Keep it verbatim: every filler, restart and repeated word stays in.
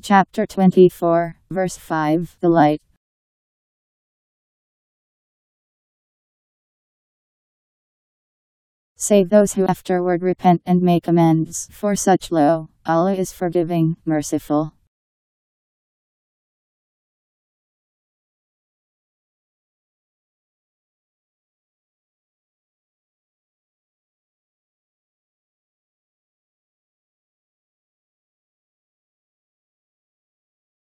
Chapter twenty-four, verse five, the light. Save those who afterward repent and make amends, for such lo, Allah is forgiving, merciful.